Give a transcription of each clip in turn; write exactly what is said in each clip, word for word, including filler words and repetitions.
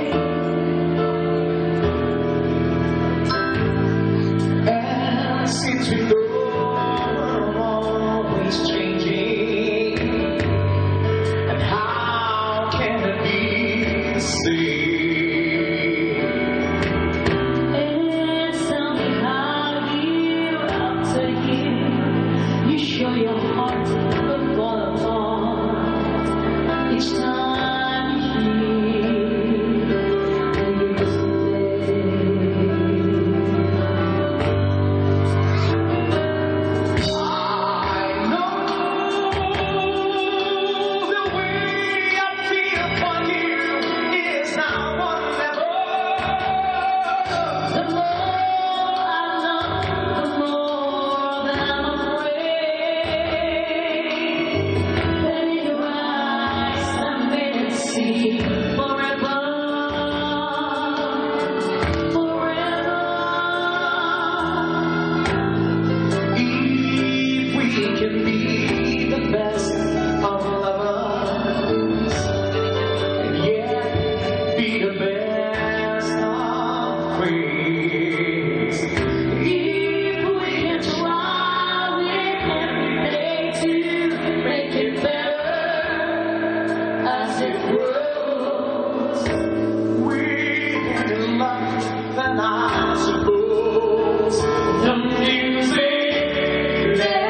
And since we know we're always changing, and how can it be the same? And somehow year after year, you show your heart will fall apart each time you hear this I know the way I feel for you is now whatever. The more I love, the more that I'm afraid. Then in your eyes I made it see forever, forever. If we can be the best of lovers, and yet be the best of friends. If we can try with every day to make it better as it grows. We can love, then I suppose the music never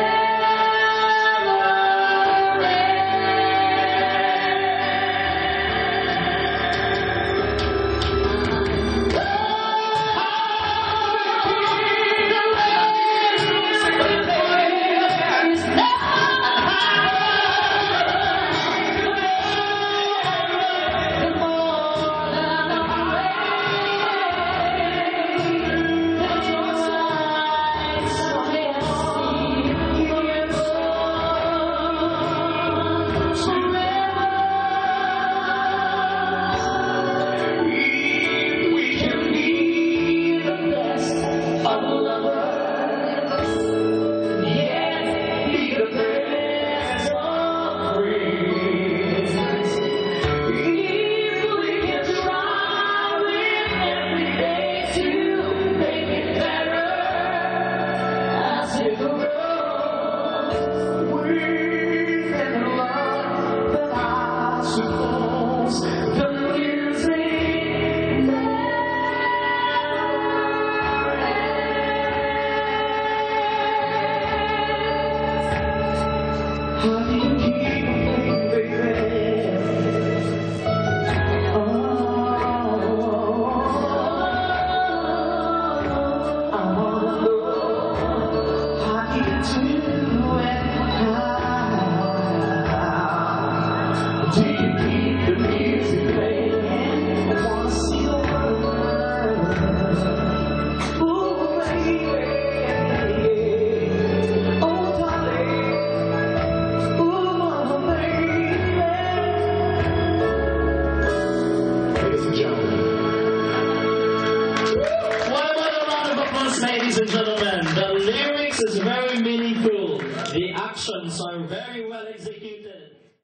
ladies and gentlemen, the lyrics is very meaningful. The actions are very